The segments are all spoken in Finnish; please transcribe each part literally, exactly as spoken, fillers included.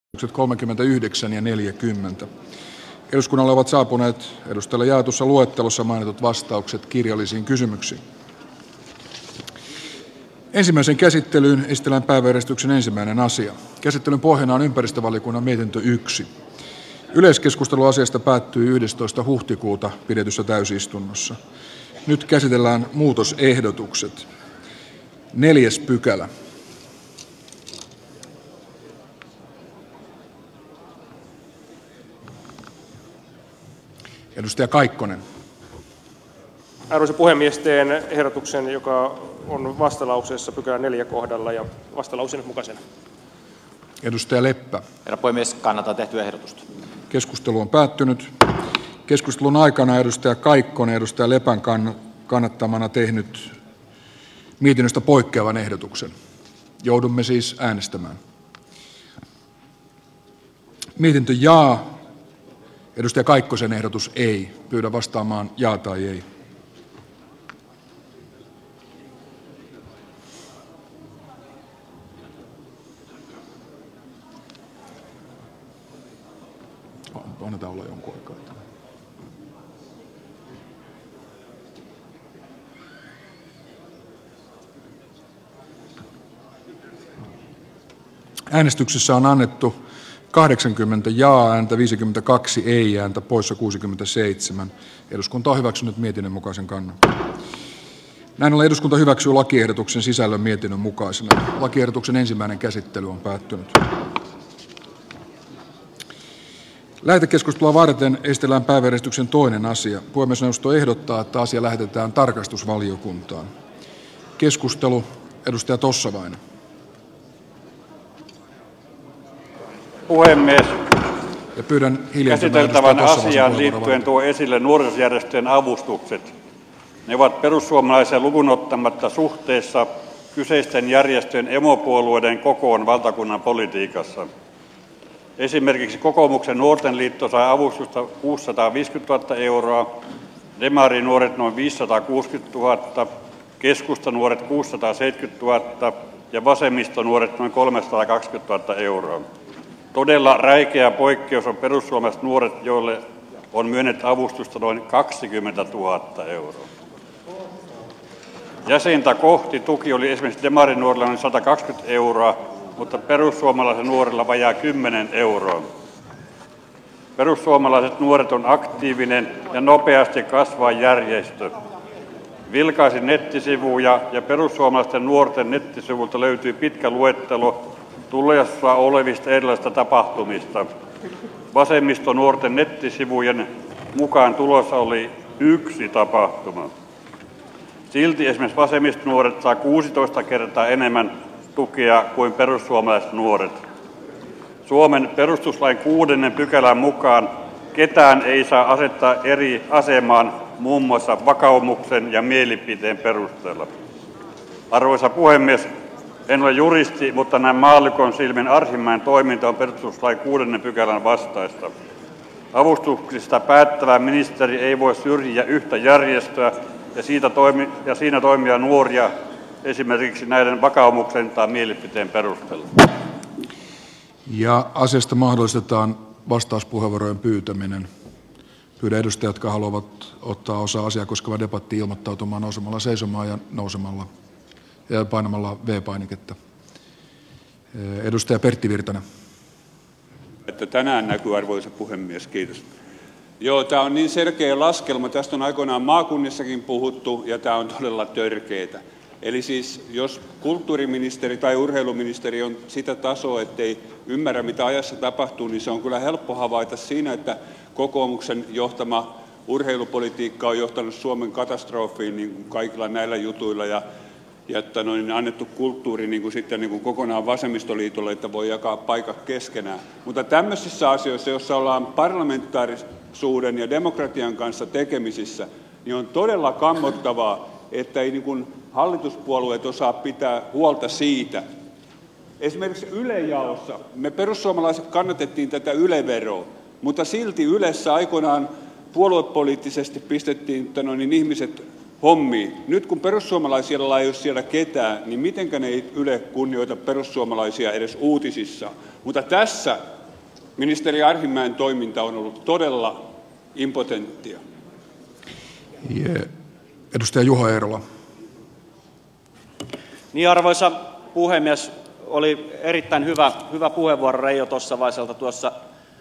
kolmekymmentäyhdeksän ja neljäkymmentä. Eduskunnalle ovat saapuneet edustajille jaetussa luettelossa mainitut vastaukset kirjallisiin kysymyksiin. Ensimmäisen käsittelyyn esitellään päiväjärjestyksen ensimmäinen asia. Käsittelyn pohjana on ympäristövaliokunnan mietintö yksi. Yleiskeskustelu asiasta päättyi yhdestoista huhtikuuta pidetyssä täysistunnossa. Nyt käsitellään muutosehdotukset. Neljäs pykälä. Edustaja Kaikkonen. Arvoisa puhemies, teen ehdotuksen, joka on vastalauseessa pykälän neljä kohdalla ja vastalauseen mukaisena. Edustaja Leppä. Herra puhemies, kannatan tehtyä ehdotusta. Keskustelu on päättynyt. Keskustelun aikana edustaja Kaikkonen edustaja Lepän kannattamana tehnyt mietinnöstä poikkeavan ehdotuksen. Joudumme siis äänestämään. Mietintö jaa. Edustaja Kaikkosen ehdotus ei. Pyydän vastaamaan jaa tai ei. Annetaan olla jonkun aikaa. Äänestyksessä on annettu kahdeksankymmentä jaa-ääntä, viisikymmentäkaksi ei-ääntä, poissa kuusikymmentäseitsemän. Eduskunta on hyväksynyt mietinnön mukaisen kannan. Näin ollen eduskunta hyväksyy lakiehdotuksen sisällön mietinnön mukaisena. Lakiehdotuksen ensimmäinen käsittely on päättynyt. Lähetekeskustelua varten esitellään päiväjärjestyksen toinen asia. Puhemiesneuvosto ehdottaa, että asia lähetetään tarkastusvaliokuntaan. Keskustelu. Edustaja Tossavainen. Puhemies, ja pyydän käsiteltävän asiaan liittyen tuo esille nuorisojärjestöjen avustukset. Ne ovat perussuomalaisia lukuun ottamatta suhteessa kyseisten järjestöjen emopuolueiden kokoon valtakunnan politiikassa. Esimerkiksi kokoomuksen nuorten liitto sai avustusta kuusisataaviisikymmentätuhatta euroa, demarinuoret noin viisisataakuusikymmentätuhatta, keskustanuoret kuusisataaseitsemänkymmentätuhatta ja vasemmistonuoret noin kolmesataakaksikymmentätuhatta euroa. Todella räikeä poikkeus on perussuomalaiset nuoret, joille on myönnetty avustusta noin kaksikymmentätuhatta euroa. Jäsentä kohti tuki oli esimerkiksi demarinuorilla noin satakaksikymmentä euroa, mutta perussuomalaisen nuorilla vajaa kymmenen euroa. Perussuomalaiset nuoret on aktiivinen ja nopeasti kasvava järjestö. Vilkaisin nettisivuja ja perussuomalaisten nuorten nettisivulta löytyy pitkä luettelo tulossa olevista erilaisista tapahtumista. Vasemmistonuorten nettisivujen mukaan tulossa oli yksi tapahtuma. Silti esimerkiksi vasemmistonuoret saa kuusitoista kertaa enemmän tukea kuin perussuomalaiset nuoret. Suomen perustuslain kuudennen pykälän mukaan ketään ei saa asettaa eri asemaan muun muassa vakaumuksen ja mielipiteen perusteella. Arvoisa puhemies, en ole juristi, mutta näin maallikon silmin Arhinmäen toiminta on perustuslain kuudennen pykälän vastaista. Avustuksista päättävä ministeri ei voi syrjiä yhtä järjestöä ja, siitä toimi, ja siinä toimia nuoria esimerkiksi näiden vakaumuksen tai mielipiteen perusteella. Ja asiasta mahdollistetaan vastauspuheenvuorojen pyytäminen. Pyydän edustajat, jotka haluavat ottaa osaa asiaa koskeva debatti ilmoittautumaan nousemalla seisomaan ja nousemalla ja painamalla V-painiketta. Edustaja Pertti Virtanen. Että tänään näkyy, arvoisa puhemies, kiitos. Joo, tämä on niin selkeä laskelma. Tästä on aikoinaan maakunnissakin puhuttu ja tämä on todella törkeetä. Eli siis jos kulttuuriministeri tai urheiluministeri on sitä tasoa, ettei ymmärrä mitä ajassa tapahtuu, niin se on kyllä helppo havaita siinä, että kokoomuksen johtama urheilupolitiikka on johtanut Suomen katastrofiin niin kuin kaikilla näillä jutuilla ja, ja että noin annettu kulttuuri niin kuin sitten niin kuin kokonaan vasemmistoliitolle, että voi jakaa paikat keskenään. Mutta tämmöisissä asioissa, joissa ollaan parlamentaarisuuden ja demokratian kanssa tekemisissä, niin on todella kammottavaa, että ei niin kuin hallituspuolueet osaa pitää huolta siitä. Esimerkiksi Yle-jaossa me perussuomalaiset kannatettiin tätä Yle-veroa, mutta silti Ylessä aikoinaan puoluepoliittisesti pistettiin niin ihmiset hommiin. Nyt kun perussuomalaisilla ei ole siellä ketään, niin mitenkään ei Yle kunnioita perussuomalaisia edes uutisissa. Mutta tässä Ministeri Arhinmäen toiminta on ollut todella impotenttia. Yeah. Edustaja Juho Eerola. Niin, arvoisa puhemies, oli erittäin hyvä, hyvä puheenvuoro Reijo Tossavaiselta tuossa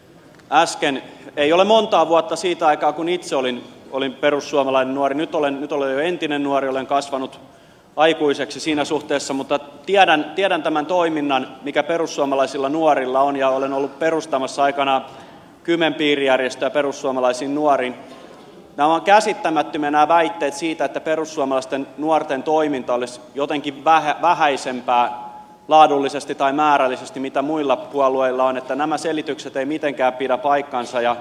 äsken. Ei ole montaa vuotta siitä aikaa, kun itse olin, olin perussuomalainen nuori. Nyt olen, nyt olen jo entinen nuori, olen kasvanut aikuiseksi siinä suhteessa, mutta tiedän, tiedän tämän toiminnan, mikä perussuomalaisilla nuorilla on, ja olen ollut perustamassa aikanaan Kymenpiirijärjestöä perussuomalaisiin nuoriin. Nämä on käsittämättömiä nämä väitteet siitä, että perussuomalaisten nuorten toiminta olisi jotenkin vähäisempää laadullisesti tai määrällisesti, mitä muilla puolueilla on, että nämä selitykset ei mitenkään pidä paikkansa, ja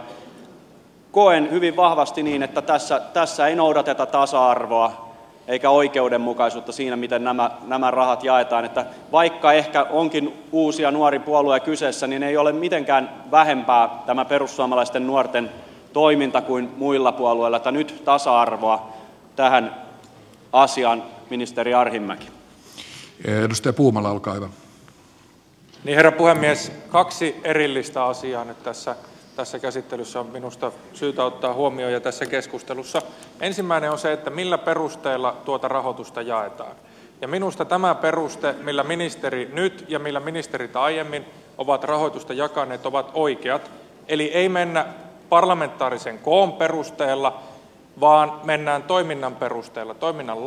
koen hyvin vahvasti niin, että tässä, tässä ei noudateta tasa-arvoa eikä oikeudenmukaisuutta siinä, miten nämä, nämä rahat jaetaan, että vaikka ehkä onkin uusi ja nuori puolue kyseessä, niin ei ole mitenkään vähempää tämä perussuomalaisten nuorten toiminta kuin muilla puolueilla, että nyt tasa-arvoa tähän asiaan, ministeri Arhinmäki. Edustaja Puumala, olkaa hyvä. Niin, herra puhemies, kaksi erillistä asiaa nyt tässä, tässä käsittelyssä on minusta syytä ottaa huomioon ja tässä keskustelussa. Ensimmäinen on se, että millä perusteella tuota rahoitusta jaetaan. Ja minusta tämä peruste, millä ministeri nyt ja millä ministerit aiemmin ovat rahoitusta jakaneet, ovat oikeat. Eli ei mennä parlamentaarisen koon perusteella, vaan mennään toiminnan perusteella, toiminnan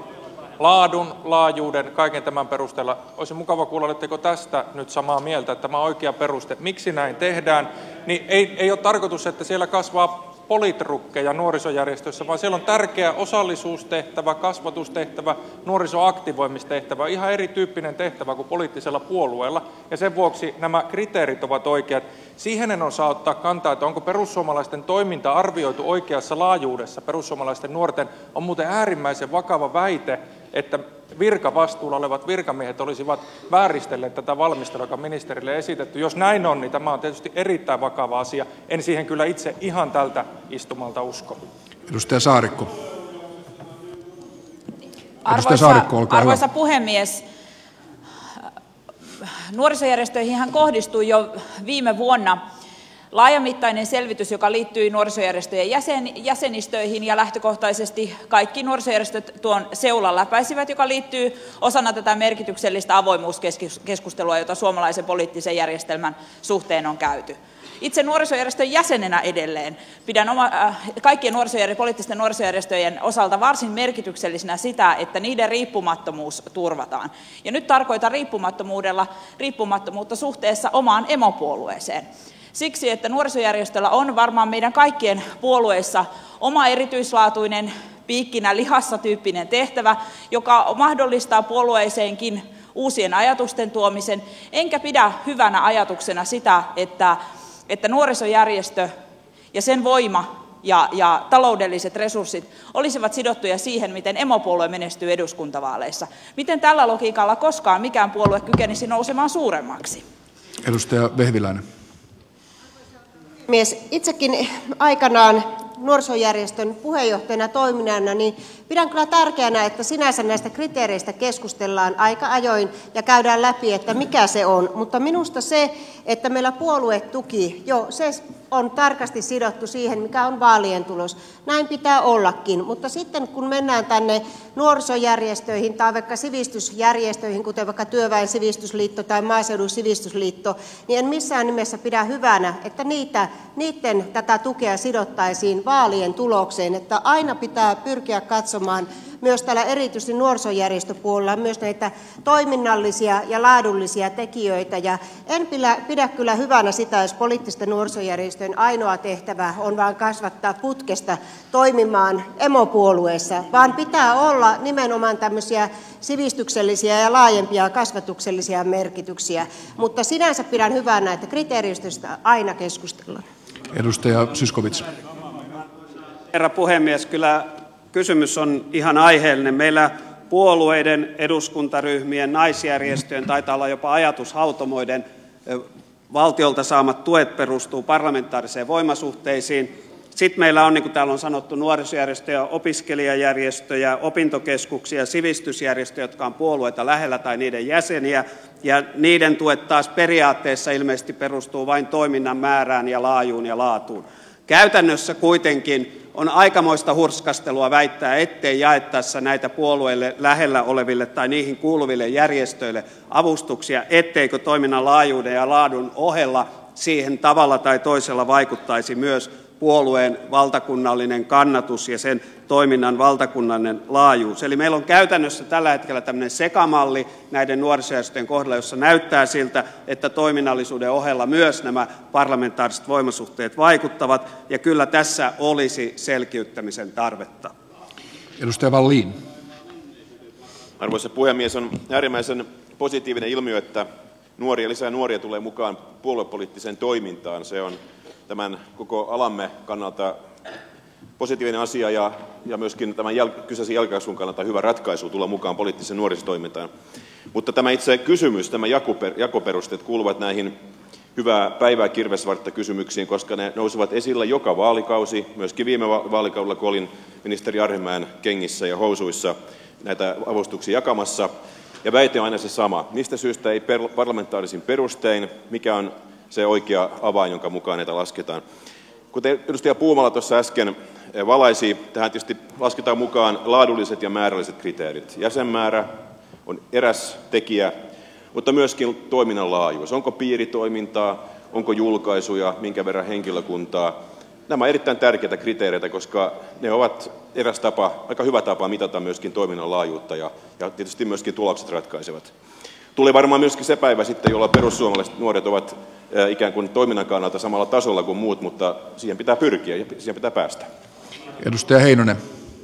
laadun, laajuuden, kaiken tämän perusteella. Olisi mukava kuulla, oletteko tästä nyt samaa mieltä, että tämä on oikea peruste. Miksi näin tehdään? Niin ei, ei ole tarkoitus, että siellä kasvaa politrukkeja nuorisojärjestöissä, vaan siellä on tärkeä osallisuustehtävä, kasvatustehtävä, nuorisoaktivoimistehtävä, ihan erityyppinen tehtävä kuin poliittisella puolueella, ja sen vuoksi nämä kriteerit ovat oikeat. Siihen en osaa ottaa kantaa, että onko perussuomalaisten toiminta arvioitu oikeassa laajuudessa. Perussuomalaisten nuorten on muuten äärimmäisen vakava väite, että virkavastuulla olevat virkamiehet olisivat vääristelleet tätä valmistelua, joka ministerille esitetty. Jos näin on, niin tämä on tietysti erittäin vakava asia. En siihen kyllä itse ihan tältä istumalta usko. Edustaja Saarikko. Arvoisa, Edustaja Saarikko, olkaa arvoisa hyvä. puhemies, nuorisojärjestöihin kohdistui jo viime vuonna laajamittainen selvitys, joka liittyi nuorisojärjestöjen jäsen, jäsenistöihin, ja lähtökohtaisesti kaikki nuorisojärjestöt tuon seulan läpäisivät, joka liittyy osana tätä merkityksellistä avoimuuskeskustelua, jota suomalaisen poliittisen järjestelmän suhteen on käyty. Itse nuorisojärjestön jäsenenä edelleen pidän oma, äh, kaikkien nuorisojärjestö, poliittisten nuorisojärjestöjen osalta varsin merkityksellisenä sitä, että niiden riippumattomuus turvataan. Ja nyt tarkoitan riippumattomuudella riippumattomuutta suhteessa omaan emopuolueeseen. Siksi, että nuorisojärjestöllä on varmaan meidän kaikkien puolueissa oma erityislaatuinen piikkinä lihassa tyyppinen tehtävä, joka mahdollistaa puolueeseenkin uusien ajatusten tuomisen. Enkä pidä hyvänä ajatuksena sitä, että, että nuorisojärjestö ja sen voima ja, ja taloudelliset resurssit olisivat sidottuja siihen, miten emopuolue menestyy eduskuntavaaleissa. Miten tällä logiikalla koskaan mikään puolue kykenisi nousemaan suuremmaksi? Edustaja Vehviläinen. Itsekin aikanaan nuorisojärjestön puheenjohtajana toiminnana, niin pidän kyllä tärkeänä, että sinänsä näistä kriteereistä keskustellaan aika ajoin ja käydään läpi, että mikä se on. Mutta minusta se, että meillä puoluetuki, jo se on tarkasti sidottu siihen, mikä on vaalien tulos. Näin pitää ollakin, mutta sitten kun mennään tänne nuorisojärjestöihin tai vaikka sivistysjärjestöihin, kuten vaikka Työväen Sivistysliitto tai Maaseudun Sivistysliitto, niin en missään nimessä pidä hyvänä, että niitä, niiden tätä tukea sidottaisiin vaalien tulokseen, että aina pitää pyrkiä katsomaan myös täällä erityisesti nuorisojärjestöpuolella myös näitä toiminnallisia ja laadullisia tekijöitä. Ja en pidä, pidä kyllä hyvänä sitä, jos poliittisten nuorisojärjestöjen ainoa tehtävä on vain kasvattaa putkesta toimimaan emopuolueessa, vaan pitää olla nimenomaan tämmöisiä sivistyksellisiä ja laajempia kasvatuksellisia merkityksiä. Mutta sinänsä pidän hyvänä, että kriteeristöstä aina keskustellaan. Edustaja Zyskowicz. Herra puhemies, kyllä kysymys on ihan aiheellinen. Meillä puolueiden, eduskuntaryhmien, naisjärjestöjen, taitaa olla jopa ajatushautomoiden valtiolta saamat tuet perustuu parlamentaariseen voimasuhteisiin. Sitten meillä on, niin kuin täällä on sanottu, nuorisojärjestöjä, opiskelijajärjestöjä, opintokeskuksia, sivistysjärjestöjä, jotka on puolueita lähellä tai niiden jäseniä. ja niiden tuet taas periaatteessa ilmeisesti perustuu vain toiminnan määrään ja laajuun ja laatuun. Käytännössä kuitenkin on aikamoista hurskastelua väittää, ettei jaettaessa näitä puolueille lähellä oleville tai niihin kuuluville järjestöille avustuksia, etteikö toiminnan laajuuden ja laadun ohella siihen tavalla tai toisella vaikuttaisi myös puolueen valtakunnallinen kannatus ja sen toiminnan valtakunnallinen laajuus. Eli meillä on käytännössä tällä hetkellä tämmöinen sekamalli näiden nuorisojärjestöjen kohdalla, jossa näyttää siltä, että toiminnallisuuden ohella myös nämä parlamentaariset voimasuhteet vaikuttavat, ja kyllä tässä olisi selkiyttämisen tarvetta. Edustaja Wallin. Arvoisa puhemies, on äärimmäisen positiivinen ilmiö, että nuoria, lisää nuoria tulee mukaan puoluepoliittiseen toimintaan. Se on tämän koko alamme kannalta positiivinen asia ja, ja myöskin tämän jäl, kyseisen jälkikasvun kannalta hyvä ratkaisu tulla mukaan poliittiseen nuorisotoimintaan. Mutta tämä itse kysymys, tämä jakoper, jakoperusteet kuuluvat näihin hyvää päivää kirvesvartta kysymyksiin, koska ne nousevat esillä joka vaalikausi, myöskin viime vaalikaudella, kun olin ministeri Arhinmäen kengissä ja housuissa näitä avustuksia jakamassa. Ja väite on aina se sama. Mistä syystä ei per, parlamentaarisin perustein, mikä on se oikea avain, jonka mukaan näitä lasketaan. Kuten edustaja Puumala tuossa äsken valaisi, tähän tietysti lasketaan mukaan laadulliset ja määrälliset kriteerit. Jäsenmäärä on eräs tekijä, mutta myöskin toiminnan laajuus. Onko piiritoimintaa, onko julkaisuja, minkä verran henkilökuntaa. Nämä ovat erittäin tärkeitä kriteereitä, koska ne ovat eräs tapa, aika hyvä tapa mitata myöskin toiminnan laajuutta ja, ja tietysti myöskin tulokset ratkaisevat. Tuli varmaan myöskin se päivä sitten, jolla perussuomalaiset nuoret ovat ikään kuin toiminnan kannalta samalla tasolla kuin muut, mutta siihen pitää pyrkiä ja siihen pitää päästä. Edustaja Heinonen.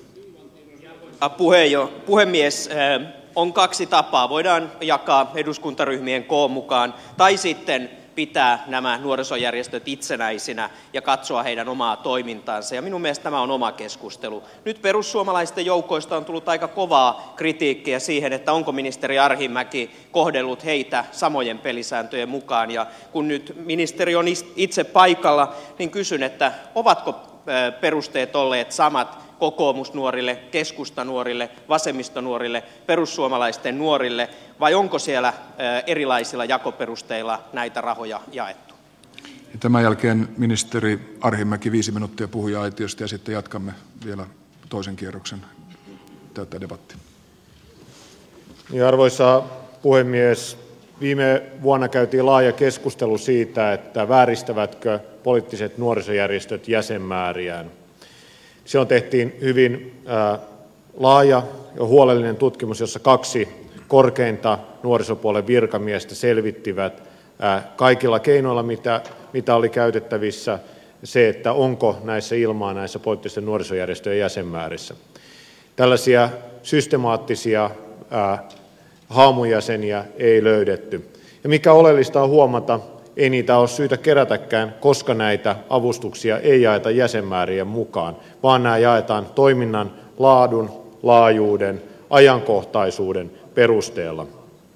Puheenjo, puhemies, on kaksi tapaa. Voidaan jakaa eduskuntaryhmien koon mukaan tai sitten pitää nämä nuorisojärjestöt itsenäisinä ja katsoa heidän omaa toimintaansa. Ja minun mielestä tämä on oma keskustelu. Nyt perussuomalaisten joukoista on tullut aika kovaa kritiikkiä siihen, että onko ministeri Arhinmäki kohdellut heitä samojen pelisääntöjen mukaan. Ja kun nyt ministeri on itse paikalla, niin kysyn, että ovatko perusteet olleet samat kokoomusnuorille, keskustanuorille, vasemmistonuorille, perussuomalaisten nuorille, vai onko siellä erilaisilla jakoperusteilla näitä rahoja jaettu? Ja tämän jälkeen ministeri Arhinmäki viisi minuuttia puhuja-aitiosta ja sitten jatkamme vielä toisen kierroksen tätä debattia. Ja arvoisa puhemies, viime vuonna käytiin laaja keskustelu siitä, että vääristävätkö poliittiset nuorisojärjestöt jäsenmääriään. Silloin tehtiin hyvin äh, laaja ja huolellinen tutkimus, jossa kaksi korkeinta nuorisopuolen virkamiestä selvittivät äh, kaikilla keinoilla, mitä, mitä oli käytettävissä, se, että onko näissä ilmaa näissä poliittisten nuorisojärjestöjen jäsenmäärissä. Tällaisia systemaattisia äh, haamujäseniä ei löydetty. Ja mikä oleellista on huomata, ei niitä ole syytä kerätäkään, koska näitä avustuksia ei jaeta jäsenmäärien mukaan, vaan nämä jaetaan toiminnan laadun, laajuuden, ajankohtaisuuden perusteella.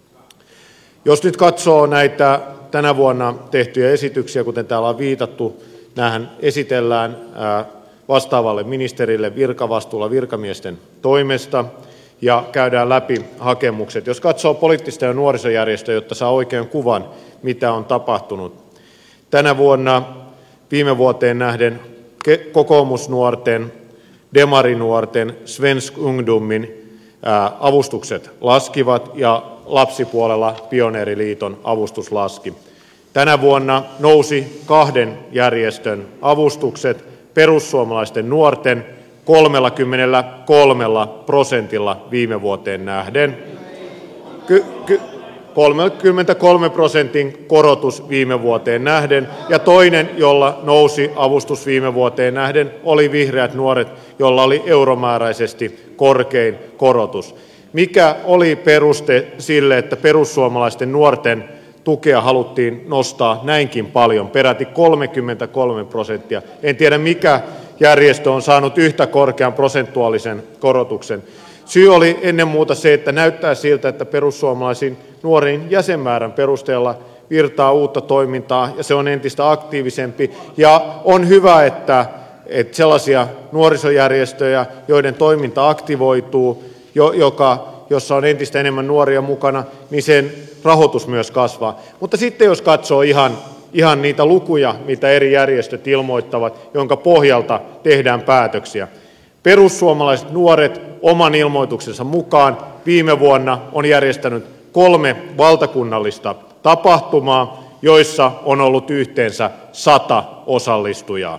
Jos nyt katsoo näitä tänä vuonna tehtyjä esityksiä, kuten täällä on viitattu, nämähän esitellään vastaavalle ministerille virkavastuulla virkamiesten toimesta ja käydään läpi hakemukset. Jos katsoo poliittista ja nuorisojärjestöjä, jotta saa oikean kuvan, mitä on tapahtunut. Tänä vuonna viime vuoteen nähden kokoomusnuorten, demarinuorten, Svensk Ungdomin avustukset laskivat ja lapsipuolella Pioneeriliiton avustus laski. Tänä vuonna nousi kahden järjestön avustukset, perussuomalaisten nuorten kolmekymmentäkolme prosentilla viime vuoteen nähden. Ky- ky- kolmekymmentäkolme prosentin korotus viime vuoteen nähden, ja toinen, jolla nousi avustus viime vuoteen nähden, oli Vihreät nuoret, jolla oli euromääräisesti korkein korotus. Mikä oli peruste sille, että perussuomalaisten nuorten tukea haluttiin nostaa näinkin paljon, peräti kolmekymmentäkolme prosenttia? En tiedä, mikä järjestö on saanut yhtä korkean prosentuaalisen korotuksen. Syy oli ennen muuta se, että näyttää siltä, että perussuomalaisiin nuoriin jäsenmäärän perusteella virtaa uutta toimintaa ja se on entistä aktiivisempi. Ja on hyvä, että, että sellaisia nuorisojärjestöjä, joiden toiminta aktivoituu, joka, jossa on entistä enemmän nuoria mukana, niin sen rahoitus myös kasvaa. Mutta sitten jos katsoo ihan, ihan niitä lukuja, mitä eri järjestöt ilmoittavat, jonka pohjalta tehdään päätöksiä. Perussuomalaiset nuoret oman ilmoituksensa mukaan viime vuonna on järjestänyt kolme valtakunnallista tapahtumaa, joissa on ollut yhteensä sata osallistujaa.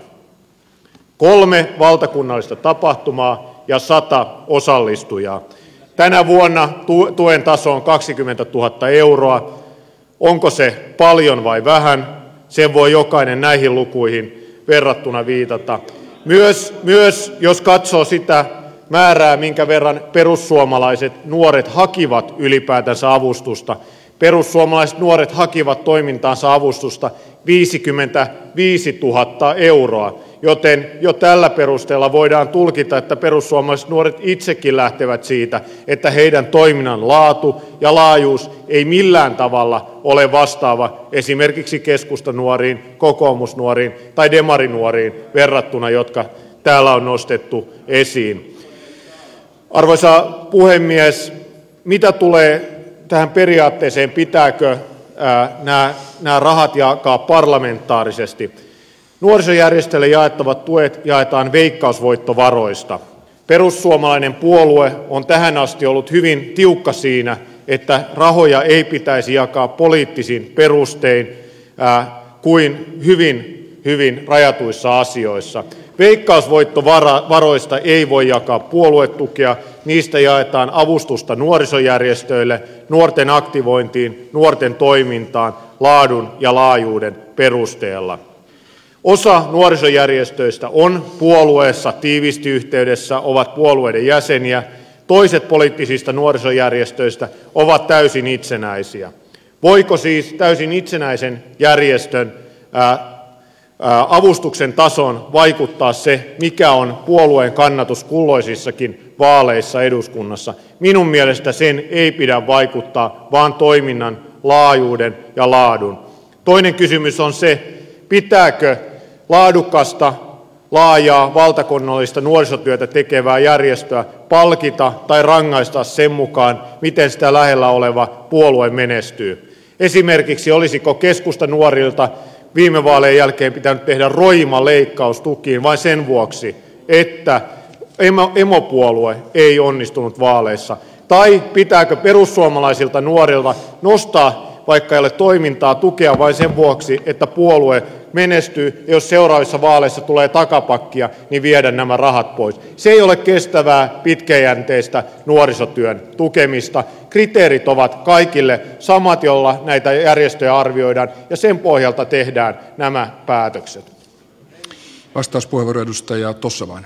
Kolme valtakunnallista tapahtumaa ja sata osallistujaa. Tänä vuonna tuen taso on kaksikymmentätuhatta euroa. Onko se paljon vai vähän? Sen voi jokainen näihin lukuihin verrattuna viitata. Myös, myös jos katsoo sitä määrää, minkä verran perussuomalaiset nuoret hakivat ylipäätänsä avustusta. Perussuomalaiset nuoret hakivat toimintaansa avustusta viisikymmentäviisituhatta euroa, joten jo tällä perusteella voidaan tulkita, että perussuomalaiset nuoret itsekin lähtevät siitä, että heidän toiminnan laatu ja laajuus ei millään tavalla ole vastaava esimerkiksi keskustanuoriin, kokoomusnuoriin tai demarinuoriin verrattuna, jotka täällä on nostettu esiin. Arvoisa puhemies, mitä tulee tähän periaatteeseen, pitääkö nämä, nämä rahat jakaa parlamentaarisesti? Nuorisojärjestöille jaettavat tuet jaetaan veikkausvoittovaroista. Perussuomalainen puolue on tähän asti ollut hyvin tiukka siinä, että rahoja ei pitäisi jakaa poliittisin perustein kuin hyvin, hyvin rajatuissa asioissa. Veikkausvoittovaroista ei voi jakaa puoluetukea, niistä jaetaan avustusta nuorisojärjestöille, nuorten aktivointiin, nuorten toimintaan, laadun ja laajuuden perusteella. Osa nuorisojärjestöistä on puolueessa tiivisti yhteydessä, ovat puolueiden jäseniä, toiset poliittisista nuorisojärjestöistä ovat täysin itsenäisiä. Voiko siis täysin itsenäisen järjestön ää, avustuksen tason vaikuttaa se, mikä on puolueen kannatus kulloisissakin vaaleissa eduskunnassa? Minun mielestä sen ei pidä vaikuttaa, vaan toiminnan laajuuden ja laadun. Toinen kysymys on se, pitääkö laadukasta, laajaa, valtakunnallista nuorisotyötä tekevää järjestöä palkita tai rangaista sen mukaan, miten sitä lähellä oleva puolue menestyy. Esimerkiksi olisiko keskustanuorilta viime vaalien jälkeen pitänyt tehdä roima leikkaus tukiin vain sen vuoksi, että emopuolue ei onnistunut vaaleissa? Tai pitääkö perussuomalaisilta nuorilta nostaa, vaikka ei ole toimintaa, tukea vain sen vuoksi, että puolue menestyy, ja jos seuraavissa vaaleissa tulee takapakkia, niin viedä nämä rahat pois? Se ei ole kestävää, pitkäjänteistä nuorisotyön tukemista. Kriteerit ovat kaikille samat, jolla näitä järjestöjä arvioidaan, ja sen pohjalta tehdään nämä päätökset. Vastauspuheenvuoro edustaja Tossavainen.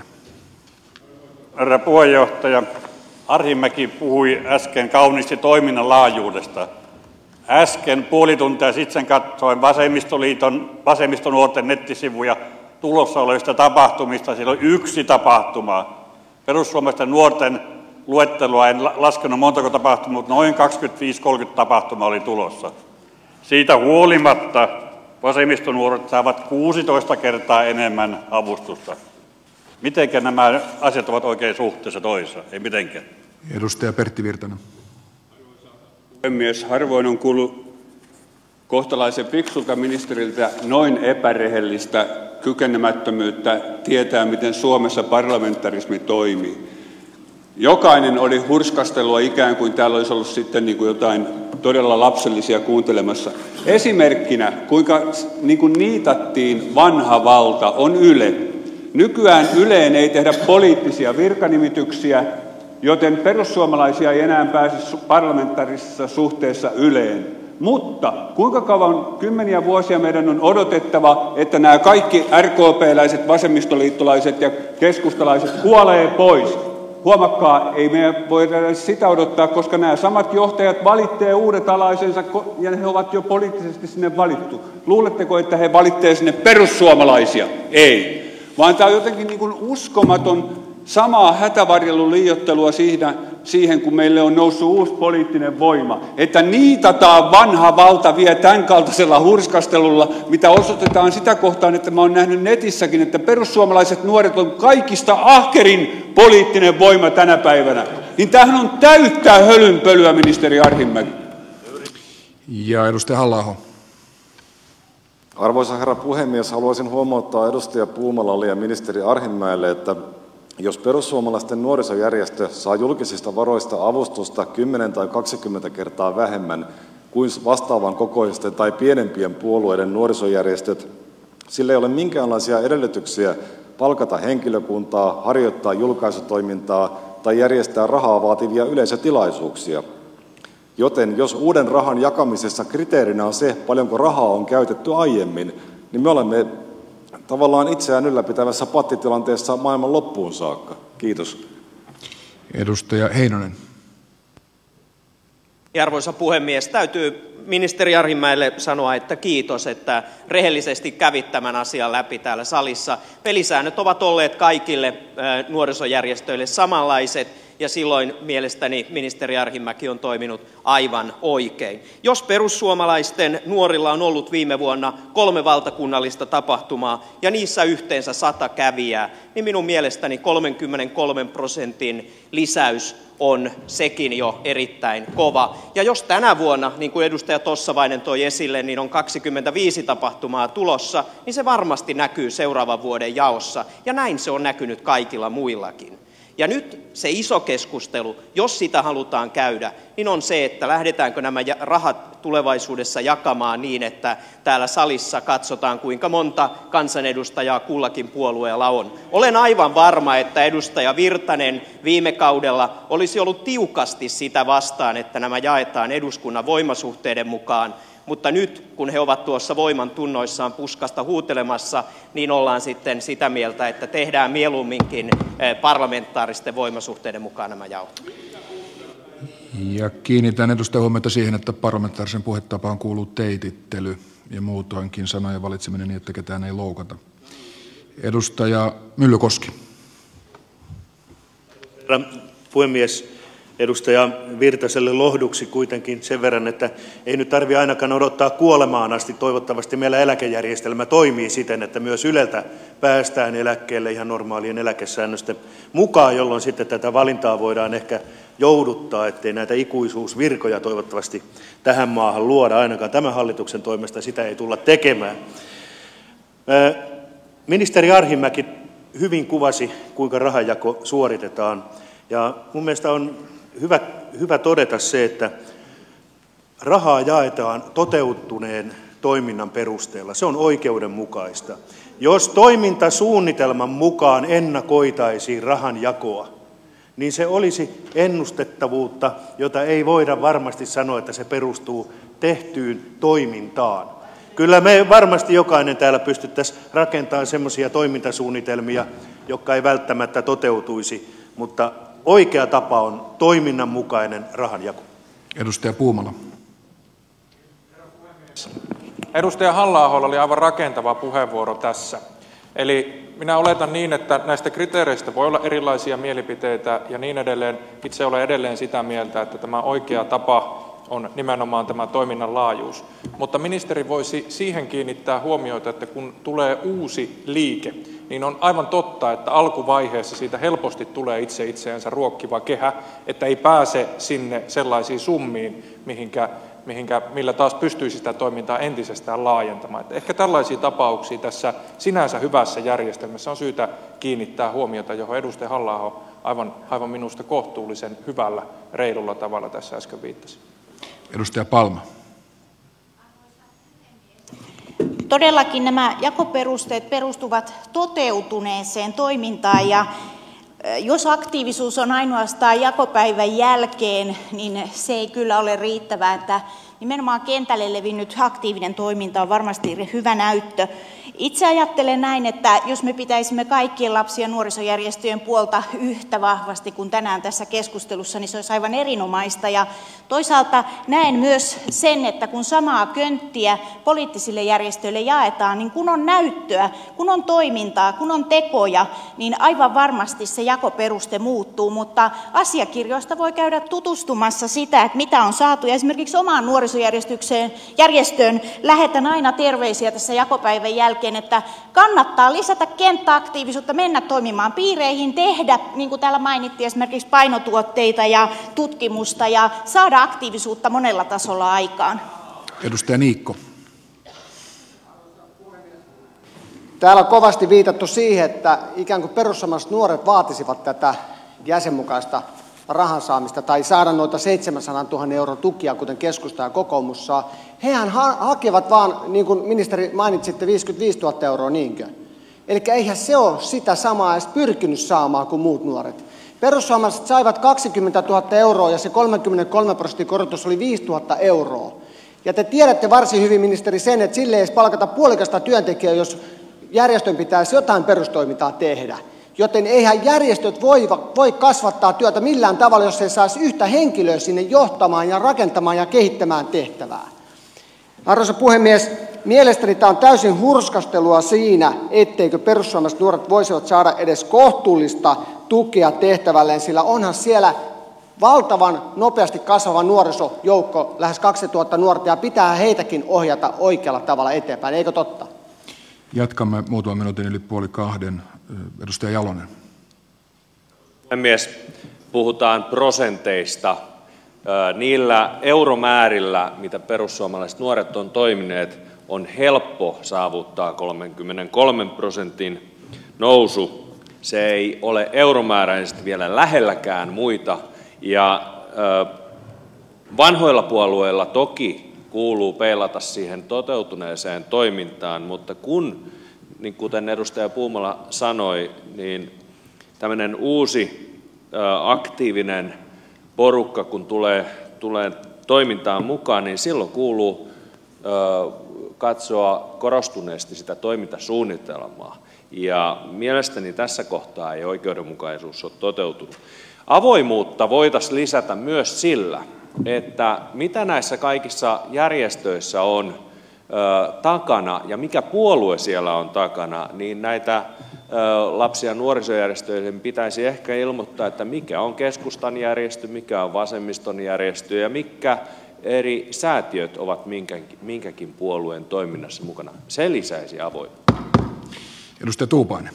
Herra puheenjohtaja, Arhinmäki puhui äsken kauniisti toiminnan laajuudesta. Äsken puoli tuntia sitten katsoin Vasemmistoliiton, vasemmistonuorten nettisivuja tulossa olevista tapahtumista. Siellä oli yksi tapahtuma. Perussuomalaisten nuorten luettelua en laskenut montako tapahtumaa, mutta noin kaksikymmentäviisi kolmekymmentä tapahtumaa oli tulossa. Siitä huolimatta vasemmistonuoret saavat kuusitoista kertaa enemmän avustusta. Mitenkä nämä asiat ovat oikein suhteessa toisaan? Ei mitenkään. Edustaja Pertti Virtanen. Puhemies, harvoin on kuullut kohtalaisen fiksulta ministeriltä noin epärehellistä kykenemättömyyttä tietää, miten Suomessa parlamentarismi toimii. Jokainen oli hurskastelua ikään kuin täällä olisi ollut sitten niin kuin jotain todella lapsellisia kuuntelemassa. Esimerkkinä, kuinka niin kuin niitattiin vanha valta, on Yle. Nykyään Yleen ei tehdä poliittisia virkanimityksiä, joten perussuomalaisia ei enää pääse parlamentaarisessa suhteessa Yleen. Mutta kuinka kauan, kymmeniä vuosia meidän on odotettava, että nämä kaikki R K P-läiset, vasemmistoliittolaiset ja keskustalaiset kuolee pois? Huomakkaa, ei meidän voida sitä odottaa, koska nämä samat johtajat valitsee uudet alaisensa ja he ovat jo poliittisesti sinne valittu. Luuletteko, että he valitsee sinne perussuomalaisia? Ei. Vaan tämä on jotenkin niin kuin uskomaton samaa hätävarjelun liioittelua siihen, kun meille on noussut uusi poliittinen voima. Että niitataan vanha valta vielä tämän kaltaisella hurskastelulla, mitä osoitetaan sitä kohtaan, että mä oon nähnyt netissäkin, että perussuomalaiset nuoret on kaikista ahkerin poliittinen voima tänä päivänä. Niin tämähän on täyttää hölynpölyä, ministeri Arhinmäki. Ja edustaja Halla-aho. Arvoisa herra puhemies, haluaisin huomauttaa edustaja Puumalalle ja ministeri Arhinmäelle, että jos perussuomalaisten nuorisojärjestö saa julkisista varoista avustusta kymmenen tai kaksikymmentä kertaa vähemmän kuin vastaavan kokoisten tai pienempien puolueiden nuorisojärjestöt, sillä ei ole minkäänlaisia edellytyksiä palkata henkilökuntaa, harjoittaa julkaisutoimintaa tai järjestää rahaa vaativia yleisötilaisuuksia. Joten jos uuden rahan jakamisessa kriteerinä on se, paljonko rahaa on käytetty aiemmin, niin me olemme tavallaan itseään ylläpitävässä pattitilanteessa maailman loppuun saakka. Kiitos. Edustaja Heinonen. Arvoisa puhemies, täytyy ministeri Arhinmäelle sanoa, että kiitos, että rehellisesti kävit tämän asian läpi täällä salissa. Pelisäännöt ovat olleet kaikille nuorisojärjestöille samanlaiset, ja silloin mielestäni ministeri Arhinmäki on toiminut aivan oikein. Jos perussuomalaisten nuorilla on ollut viime vuonna kolme valtakunnallista tapahtumaa ja niissä yhteensä sata kävijää, niin minun mielestäni kolmekymmentäkolme prosentin lisäys on sekin jo erittäin kova. Ja jos tänä vuonna, niin kuin edustaja Tossavainen toi esille, niin on kaksikymmentäviisi tapahtumaa tulossa, niin se varmasti näkyy seuraavan vuoden jaossa. Ja näin se on näkynyt kaikilla muillakin. Ja nyt se iso keskustelu, jos sitä halutaan käydä, niin on se, että lähdetäänkö nämä rahat tulevaisuudessa jakamaan niin, että täällä salissa katsotaan, kuinka monta kansanedustajaa kullakin puolueella on. Olen aivan varma, että edustaja Virtanen viime kaudella olisi ollut tiukasti sitä vastaan, että nämä jaetaan eduskunnan voimasuhteiden mukaan. Mutta nyt, kun he ovat tuossa voiman tunnoissaan puskasta huutelemassa, niin ollaan sitten sitä mieltä, että tehdään mieluumminkin parlamentaaristen voimasuhteiden mukaan nämä jaot. Ja kiinnitän edustajan huomiota siihen, että parlamentaarisen puhetapaan kuuluu teitittely ja muutoinkin sanojen valitseminen niin, että ketään ei loukata. Edustaja Myllykoski. Herra puhemies. Edustaja Virtaselle lohduksi kuitenkin sen verran, että ei nyt tarvitse ainakaan odottaa kuolemaan asti. Toivottavasti meillä eläkejärjestelmä toimii siten, että myös Yleltä päästään eläkkeelle ihan normaalien eläkesäännösten mukaan, jolloin sitten tätä valintaa voidaan ehkä jouduttaa, ettei näitä ikuisuusvirkoja toivottavasti tähän maahan luoda. Ainakaan tämän hallituksen toimesta sitä ei tulla tekemään. Ministeri Arhinmäki hyvin kuvasi, kuinka rahanjako suoritetaan. Ja mun mielestä on hyvä, hyvä todeta se, että rahaa jaetaan toteutuneen toiminnan perusteella. Se on oikeudenmukaista. Jos toimintasuunnitelman mukaan ennakoitaisiin rahanjakoa, niin se olisi ennustettavuutta, jota ei voida varmasti sanoa, että se perustuu tehtyyn toimintaan. Kyllä me varmasti jokainen täällä pystyttäisiin rakentamaan semmoisia toimintasuunnitelmia, jotka ei välttämättä toteutuisi, mutta oikea tapa on toiminnan mukainen rahanjako. Edustaja Puumala. Edustaja Halla-aholla oli aivan rakentava puheenvuoro tässä. Eli minä oletan niin, että näistä kriteereistä voi olla erilaisia mielipiteitä ja niin edelleen. Itse olen edelleen sitä mieltä, että tämä oikea tapa on nimenomaan tämä toiminnan laajuus. Mutta ministeri voisi siihen kiinnittää huomiota, että kun tulee uusi liike, niin on aivan totta, että alkuvaiheessa siitä helposti tulee itse itseänsä ruokkiva kehä, että ei pääse sinne sellaisiin summiin, mihinkä, mihinkä, millä taas pystyisi sitä toimintaa entisestään laajentamaan. Että ehkä tällaisia tapauksia tässä sinänsä hyvässä järjestelmässä on syytä kiinnittää huomiota, johon edustaja Halla-aho aivan, aivan minusta kohtuullisen hyvällä, reilulla tavalla tässä äsken viittasi. Edustaja Palma. Todellakin nämä jakoperusteet perustuvat toteutuneeseen toimintaan ja jos aktiivisuus on ainoastaan jakopäivän jälkeen, niin se ei kyllä ole riittävää, että nimenomaan kentälle levinnyt aktiivinen toiminta on varmasti hyvä näyttö. Itse ajattelen näin, että jos me pitäisimme kaikkien lapsi- ja nuorisojärjestöjen puolta yhtä vahvasti kuin tänään tässä keskustelussa, niin se olisi aivan erinomaista. Ja toisaalta näen myös sen, että kun samaa könttiä poliittisille järjestöille jaetaan, niin kun on näyttöä, kun on toimintaa, kun on tekoja, niin aivan varmasti se jakoperuste muuttuu. Mutta asiakirjoista voi käydä tutustumassa sitä, että mitä on saatu. Ja esimerkiksi omaan nuorisojärjestöön järjestöön lähetän aina terveisiä tässä jakopäivän jälkeen, että kannattaa lisätä kenttäaktiivisuutta, mennä toimimaan piireihin, tehdä, niin kuin täällä mainittiin, esimerkiksi painotuotteita ja tutkimusta ja saada aktiivisuutta monella tasolla aikaan. Edustaja Niikko. Täällä on kovasti viitattu siihen, että ikään kuin perussuomalaiset nuoret vaatisivat tätä jäsenmukaista rahan saamista tai saada noita seitsemänsadantuhannen euron tukia, kuten keskusta ja kokoomus saa. Hehän ha- hakevat vaan, niin kuin ministeri mainitsitte, viisikymmentäviisituhatta euroa, niinkö? Eli eihän se ole sitä samaa edes pyrkinyt saamaan kuin muut nuoret. Perussuomalaiset saivat kaksikymmentätuhatta euroa ja se kolmekymmentäkolme prosentin korotus oli viisituhatta euroa. Ja te tiedätte varsin hyvin, ministeri, sen, että sille ei edes palkata puolikasta työntekijää, jos järjestön pitäisi jotain perustoimintaa tehdä. Joten eihän järjestöt voi, voi kasvattaa työtä millään tavalla, jos ei saisi yhtä henkilöä sinne johtamaan ja rakentamaan ja kehittämään tehtävää. Arvoisa puhemies, mielestäni tämä on täysin hurskastelua siinä, etteikö perussuomalaiset nuoret voisivat saada edes kohtuullista tukea tehtävälleen, sillä onhan siellä valtavan nopeasti kasvava nuorisojoukko, lähes kaksituhatta nuorta, ja pitää heitäkin ohjata oikealla tavalla eteenpäin, eikö totta? Jatkamme muutaman minuutin yli puoli kahden. Edustaja Jalonen. Puhemies, puhutaan prosenteista. Niillä euromäärillä, mitä perussuomalaiset nuoret on toimineet, on helppo saavuttaa kolmekymmentäkolme prosentin nousu. Se ei ole euromääräisesti vielä lähelläkään muita. Ja vanhoilla puolueilla toki kuuluu peilata siihen toteutuneeseen toimintaan, mutta kun, niin kuten edustaja Puumala sanoi, niin tämmöinen uusi aktiivinen porukka, kun tulee, tulee toimintaan mukaan, niin silloin kuuluu katsoa korostuneesti sitä toimintasuunnitelmaa. Ja mielestäni tässä kohtaa ei oikeudenmukaisuus ole toteutunut. Avoimuutta voitaisiin lisätä myös sillä, että mitä näissä kaikissa järjestöissä on ö, takana ja mikä puolue siellä on takana, niin näitä ö, lapsi- ja nuorisojärjestöjen pitäisi ehkä ilmoittaa, että mikä on keskustan järjestö, mikä on vasemmiston järjestö ja mitkä eri säätiöt ovat minkäkin, minkäkin puolueen toiminnassa mukana. Se lisäisi avoimuutta. Edustaja Tuupainen.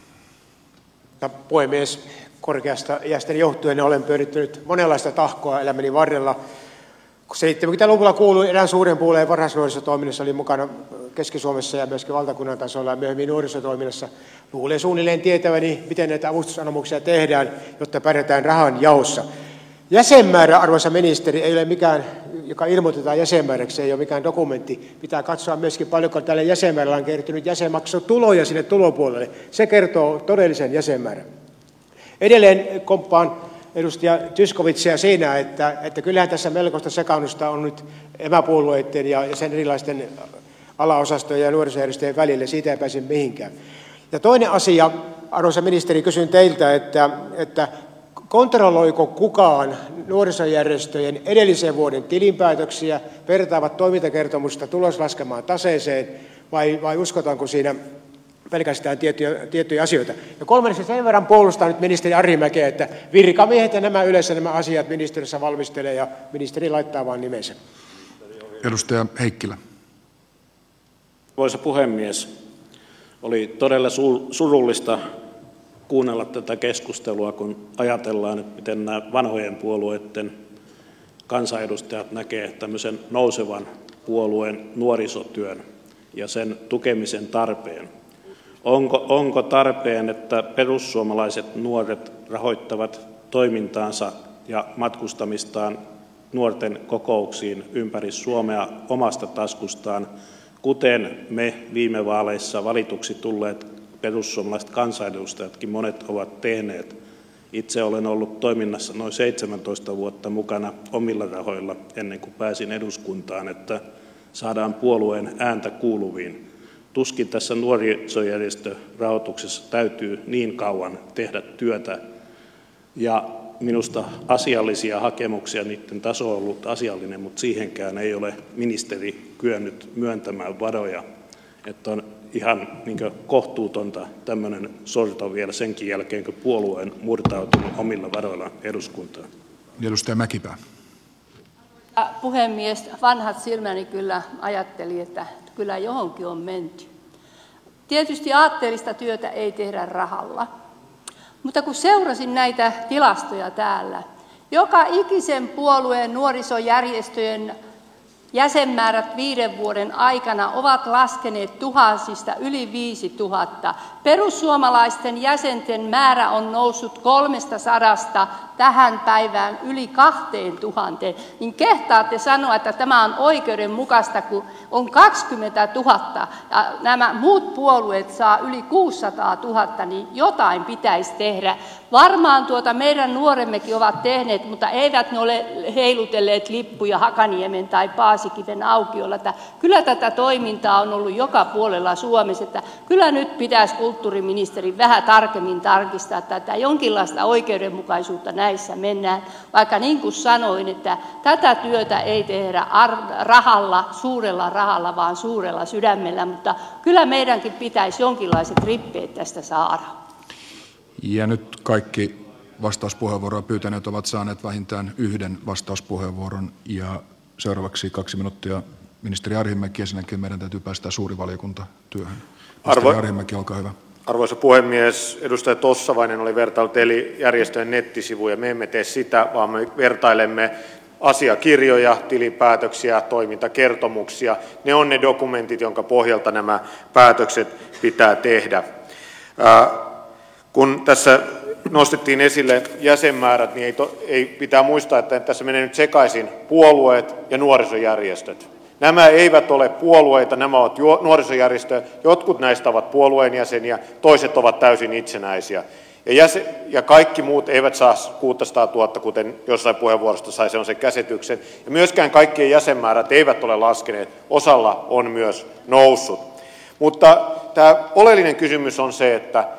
Puhemies, korkeasta iästäni johtuen olen pyörittänyt monenlaista tahkoa elämäni varrella. seitsemänkymmentäluvulla kuului erään suuren puolueen varhaisnuorisotoiminnassa, oli mukana Keski-Suomessa ja myöskin valtakunnan tasolla ja myöhemmin nuorisotoiminnassa. Luulen suunnilleen tietäväni, miten näitä avustusanomuksia tehdään, jotta pärjätään rahan jaossa. Jäsenmäärä, arvoisa ministeri, ei ole mikään, joka ilmoitetaan jäsenmääräksi, ei ole mikään dokumentti. Pitää katsoa myöskin paljonko tällä jäsenmäärällä on kertynyt jäsenmaksutuloja sinne tulopuolelle. Se kertoo todellisen jäsenmäärän. Edelleen komppaan edustaja Zyskowiczia siinä, että, että kyllähän tässä melkoista sekaannusta on nyt emäpuolueiden ja sen erilaisten alaosastojen ja nuorisojärjestöjen välillä. Siitä ei pääse mihinkään. Ja toinen asia, arvoisa ministeri, kysyn teiltä, että, että kontrolloiko kukaan nuorisojärjestöjen edellisen vuoden tilinpäätöksiä, vertaavat toimintakertomusta tuloslaskemaan taseeseen vai, vai uskotaanko siinä pelkästään tiettyjä, tiettyjä asioita. Ja kolmanneksi sen verran puolustaa nyt ministeri Arhimäkeä, että virkamiehet ja nämä yleensä nämä asiat ministeriössä valmistelee ja ministeri laittaa vaan nimensä. Edustaja Heikkilä. Arvoisa puhemies, oli todella surullista kuunnella tätä keskustelua, kun ajatellaan, että miten nämä vanhojen puolueiden kansanedustajat näkevät tämmöisen nousevan puolueen nuorisotyön ja sen tukemisen tarpeen. Onko, onko tarpeen, että perussuomalaiset nuoret rahoittavat toimintaansa ja matkustamistaan nuorten kokouksiin ympäri Suomea omasta taskustaan, kuten me viime vaaleissa valituksi tulleet perussuomalaiset kansanedustajatkin monet ovat tehneet. Itse olen ollut toiminnassa noin seitsemäntoista vuotta mukana omilla rahoilla ennen kuin pääsin eduskuntaan, että saadaan puolueen ääntä kuuluviin. Tuskin tässä nuorisojärjestörahoituksessa täytyy niin kauan tehdä työtä. Ja minusta asiallisia hakemuksia, niiden taso on ollut asiallinen, mutta siihenkään ei ole ministeri kyennyt myöntämään varoja. Että on ihan niin kuin kohtuutonta tämmöinen sorto vielä senkin jälkeen, kun puolue on murtautunut omilla varoilla eduskuntaan. Edustaja Mäkipää. Puhemies, vanhat silmäni kyllä ajatteli, että kyllä johonkin on menty. Tietysti aatteellista työtä ei tehdä rahalla, mutta kun seurasin näitä tilastoja täällä, joka ikisen puolueen nuorisojärjestöjen jäsenmäärät viiden vuoden aikana ovat laskeneet tuhansista yli viisi tuhatta. Perussuomalaisten jäsenten määrä on noussut kolmesta sadasta tähän päivään yli kahteen tuhanteen. Niin kehtaatte sanoa, että tämä on oikeudenmukaista, kun on kaksikymmentätuhatta ja nämä muut puolueet saa yli kuusisataatuhatta, niin jotain pitäisi tehdä. Varmaan tuota meidän nuoremmekin ovat tehneet, mutta eivät ne ole heilutelleet lippuja Hakaniemen tai Paasikiven aukiolla. Että kyllä tätä toimintaa on ollut joka puolella Suomessa. Että kyllä nyt pitäisi kulttuuriministerin vähän tarkemmin tarkistaa tätä jonkinlaista oikeudenmukaisuutta näissä mennään. Vaikka niin kuin sanoin, että tätä työtä ei tehdä rahalla, suurella rahalla, vaan suurella sydämellä. Mutta kyllä meidänkin pitäisi jonkinlaiset rippeet tästä saada. Ja nyt kaikki vastauspuheenvuoroa pyytäneet ovat saaneet vähintään yhden vastauspuheenvuoron. Ja seuraavaksi kaksi minuuttia ministeri Arhinmäki, ja sen jälkeen meidän täytyy päästä suuri valiokuntatyöhön. Ministeri Arvo... Arhinmäki, olkaa hyvä. Arvoisa puhemies, edustaja Tossavainen oli vertaillut eli järjestöjen nettisivuja. Me emme tee sitä, vaan me vertailemme asiakirjoja, tilinpäätöksiä, toimintakertomuksia. Ne on ne dokumentit, jonka pohjalta nämä päätökset pitää tehdä. Kun tässä nostettiin esille jäsenmäärät, niin ei, to, ei pitää muistaa, että tässä menee nyt sekaisin puolueet ja nuorisojärjestöt. Nämä eivät ole puolueita, nämä ovat nuorisojärjestöjä. Jotkut näistä ovat puolueen jäseniä, toiset ovat täysin itsenäisiä. Ja, jäsen, ja kaikki muut eivät saa kuusisataatuhatta, kuten jossain puheenvuorosta sai sellaisen käsityksen. Ja myöskään kaikkien jäsenmäärät eivät ole laskeneet, osalla on myös noussut. Mutta tämä oleellinen kysymys on se, että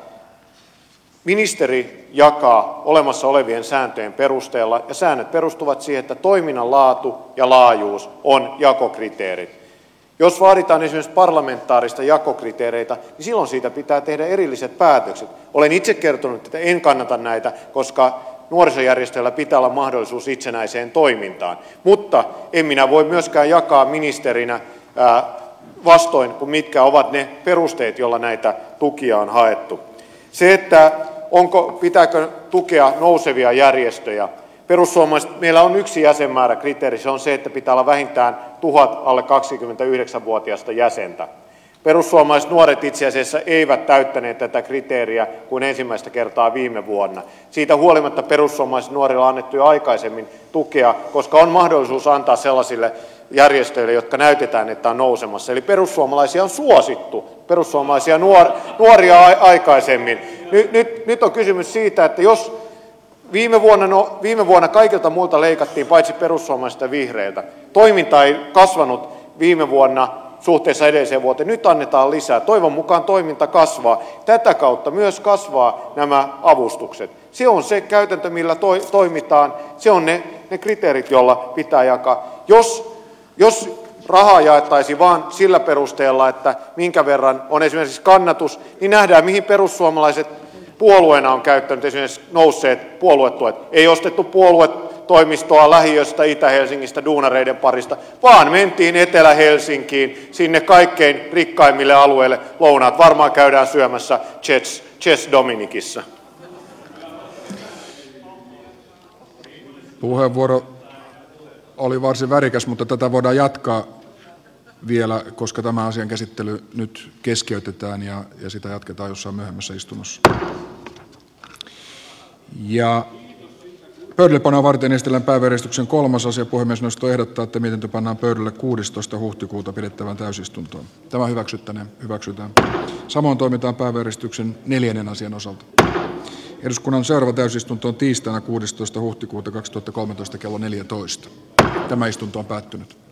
ministeri jakaa olemassa olevien sääntöjen perusteella, ja säännöt perustuvat siihen, että toiminnan laatu ja laajuus on jakokriteerit. Jos vaaditaan esimerkiksi parlamentaarista jakokriteereitä, niin silloin siitä pitää tehdä erilliset päätökset. Olen itse kertonut, että en kannata näitä, koska nuorisojärjestöillä pitää olla mahdollisuus itsenäiseen toimintaan. Mutta en minä voi myöskään jakaa ministerinä ää, vastoin kuin mitkä ovat ne perusteet, joilla näitä tukia on haettu. Se, että onko, pitääkö tukea nousevia järjestöjä. Perussuomalaiset, meillä on yksi jäsenmääräkriteeri, se on se, että pitää olla vähintään tuhat alle kaksikymmentäyhdeksänvuotiaista jäsentä. Perussuomalaiset nuoret itse asiassa eivät täyttäneet tätä kriteeriä kuin ensimmäistä kertaa viime vuonna. Siitä huolimatta perussuomalaiset nuorilla on annettu jo aikaisemmin tukea, koska on mahdollisuus antaa sellaisille järjestöille, jotka näytetään, että on nousemassa. Eli perussuomalaisia on suosittu, perussuomalaisia nuor, nuoria a- aikaisemmin. Nyt, nyt, nyt on kysymys siitä, että jos viime vuonna, no, viime vuonna kaikilta muilta leikattiin paitsi perussuomalaisilta ja vihreiltä, toiminta ei kasvanut viime vuonna suhteessa edelliseen vuoteen, nyt annetaan lisää. Toivon mukaan toiminta kasvaa. Tätä kautta myös kasvaa nämä avustukset. Se on se käytäntö, millä to, toimitaan. Se on ne, ne kriteerit, joilla pitää jakaa. Jos, jos rahaa jaettaisiin vain sillä perusteella, että minkä verran on esimerkiksi kannatus, niin nähdään, mihin perussuomalaiset puolueena on käyttänyt esimerkiksi nousseet puoluetuet. Ei ostettu puoluetoimistoa lähiöstä Itä-Helsingistä duunareiden parista, vaan mentiin Etelä-Helsinkiin, sinne kaikkein rikkaimmille alueille. Lounaat varmaan käydään syömässä Chess, Chess Dominicissa. Puheenvuoro oli varsin värikäs, mutta tätä voidaan jatkaa vielä, koska tämä asian käsittely nyt keskeytetään ja, ja sitä jatketaan jossain myöhemmässä istunnossa. Ja pöydällepanoa varten esitellään päiväjärjestyksen kolmas asia. Puhemiesneuvosto ehdottaa, että mietintö pannaan pöydälle kuudestoista huhtikuuta pidettävään täysistuntoon. Tämä hyväksyttäneen hyväksytään. Samoin toimitaan päiväjärjestyksen neljännen asian osalta. Eduskunnan seuraava täysistunto on tiistaina kuudestoista huhtikuuta kaksituhattakolmetoista kello neljätoista. Tämä istunto on päättynyt.